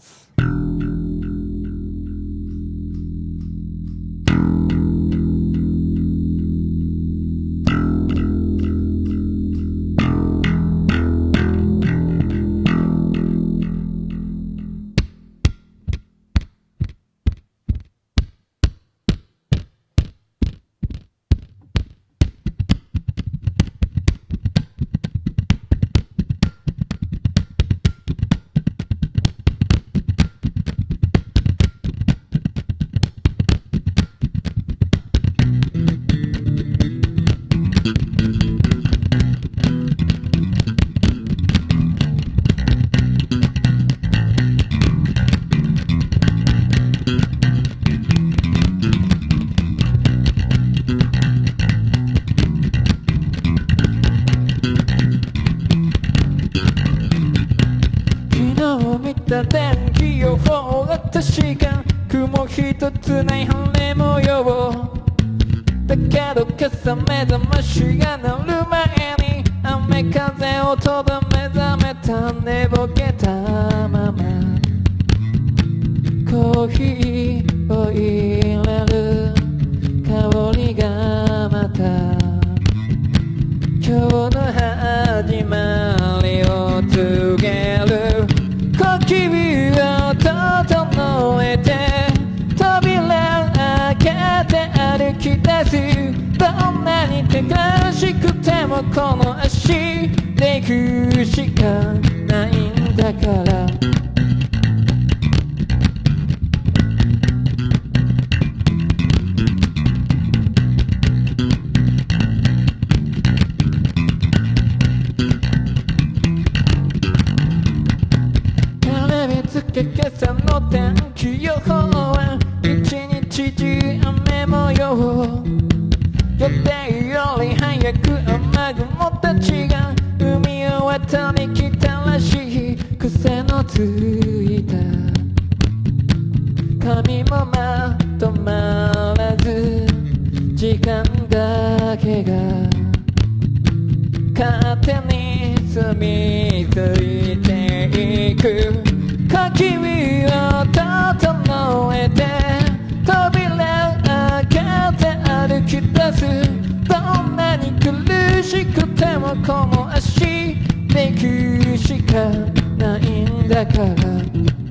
電気予報が確か雲一つない晴れ模様だけど今朝目覚ましが鳴る前に雨風をとどめ覚めた寝ぼけたままコーヒーを入れる香りがまた今日の始まりを告げる呼吸を整えて扉開けて歩き出すどんなに手がしくてもこの足で行くしかないんだから今朝の天気予報は一日中雨ちが海を渡り来たらしい癖のついた髪もまとまらず時間だけが勝手に住み着いていく焚き火を整えて扉開けて歩き出すどんなに苦しくてもこの足で行くしかないんだから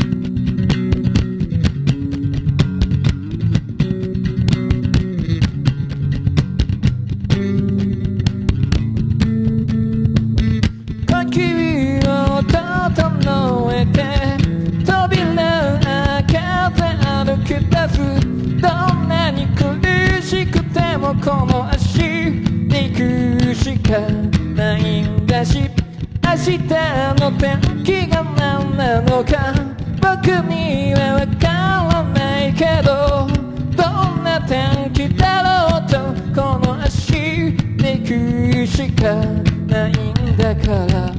焚き火を整えて扉開けて歩き出すどんなに苦しくてもこの足で行くしかないんだし明日の天気が何なのか僕にはわからないけどどんな天気だろうとこの足で行くしかないんだから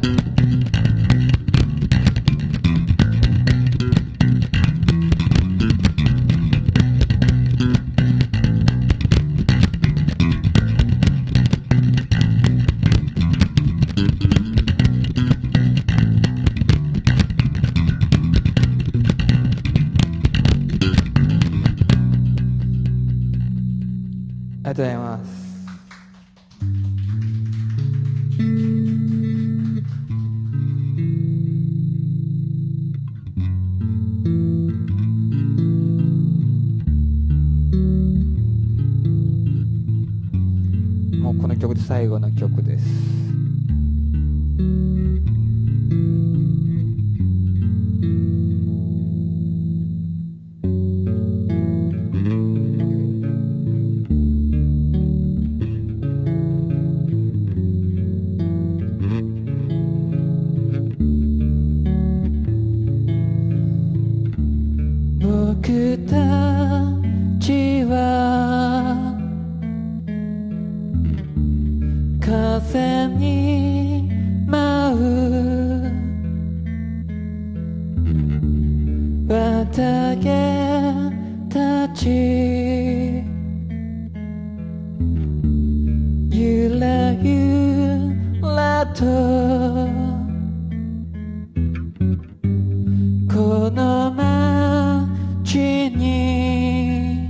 ありがとうございます。もうこの曲で最後の曲です。僕たちは風に舞う綿毛たちゆらゆらとこの街に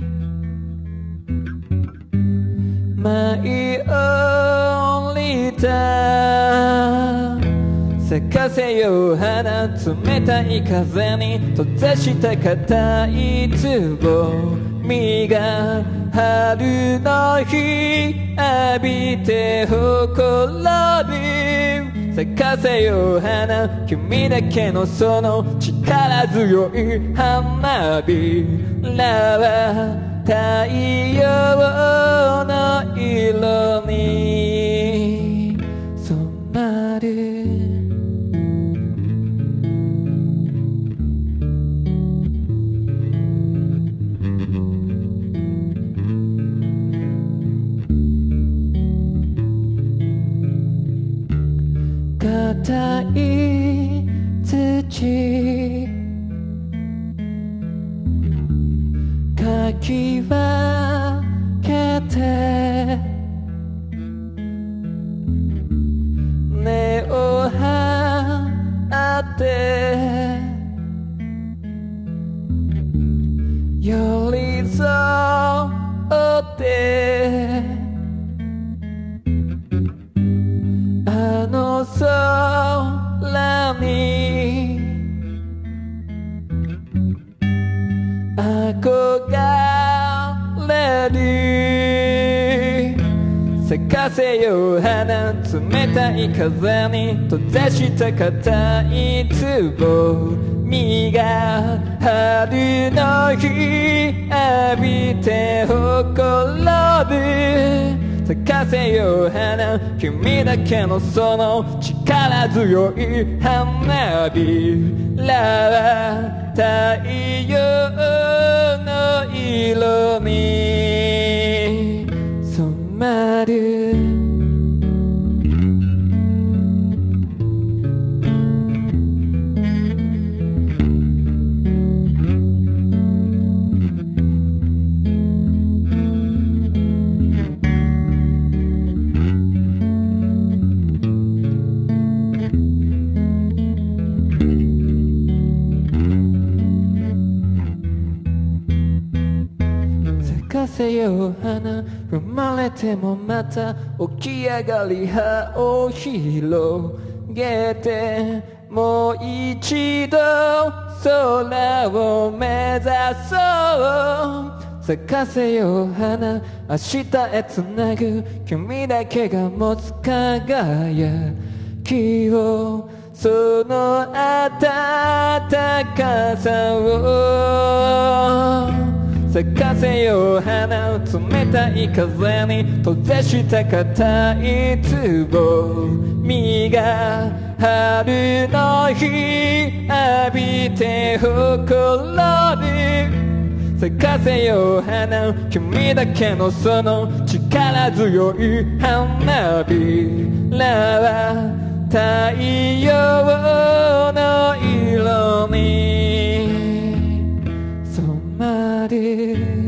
舞い降りた咲かせよう花冷たい風に閉ざした硬いつぼみが春の日浴びてほころび咲かせよう花君だけのその力強い花びらは太陽の色に染まる硬い土かき分けて根を張って寄り添ってあの空に憧れる咲かせよう花冷たい風に閉ざした硬いつぼみが春の日浴びてほころぶ咲かせよう花君だけのその力強い花びらは太陽の色に染まるせよ花生まれてもまた起き上がり葉を広げてもう一度空を目指そう咲かせよ花明日へつなぐ君だけが持つ輝きをその暖かさを咲かせよ花冷たい風に閉ざした硬いつぼみが春の日浴びてほころび咲かせよ花君だけのその力強い花びらは太陽の色に染まる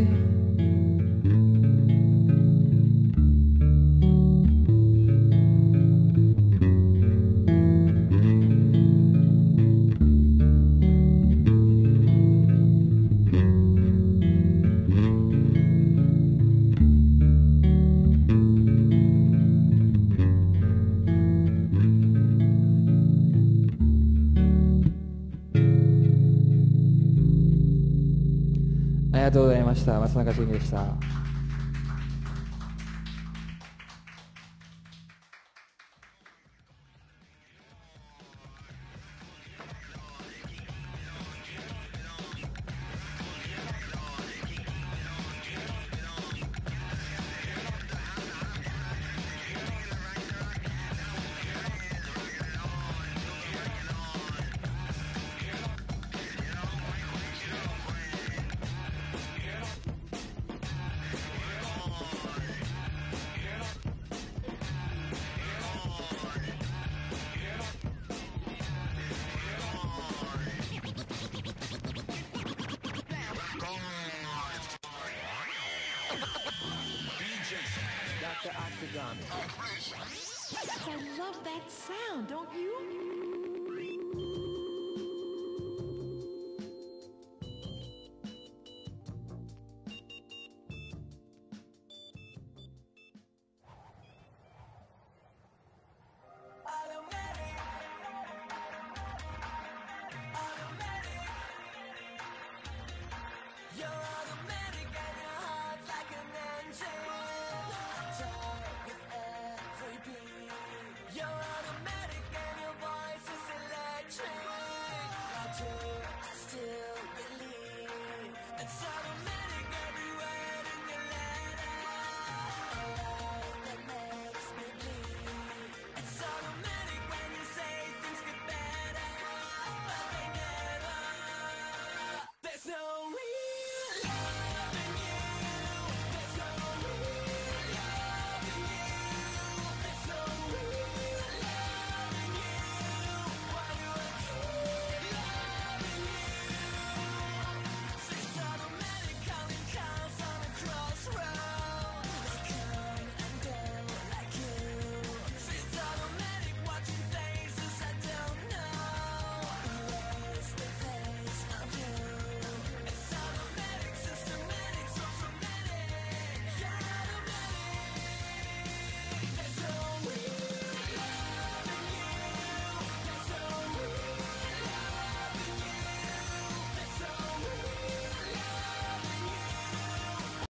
ありがとうございました。松中純でした。 I love that sound, don't you?